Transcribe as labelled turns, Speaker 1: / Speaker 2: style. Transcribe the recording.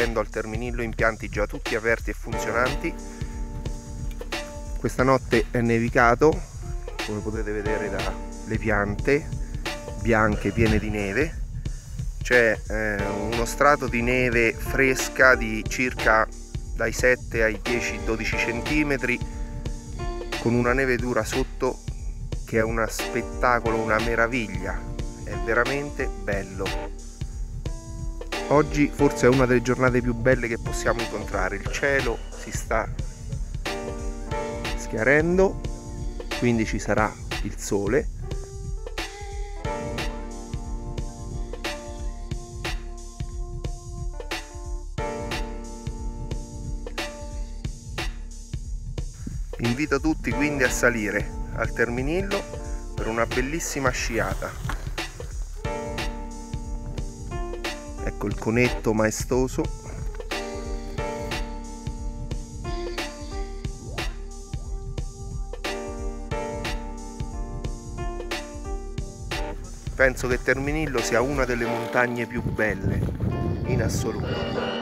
Speaker 1: vedendo al Terminillo impianti già tutti aperti e funzionanti. Questa notte è nevicato, come potete vedere dalle piante bianche piene di neve. C'è uno strato di neve fresca di circa dai 7 ai 10-12 cm, con una neve dura sotto che è uno spettacolo, una meraviglia, è veramente bello. Oggi forse è una delle giornate più belle che possiamo incontrare, il cielo si sta schiarendo, quindi ci sarà il sole. Invito tutti quindi a salire al Terminillo per una bellissima sciata. Ecco il conetto maestoso. Penso che Terminillo sia una delle montagne più belle in assoluto.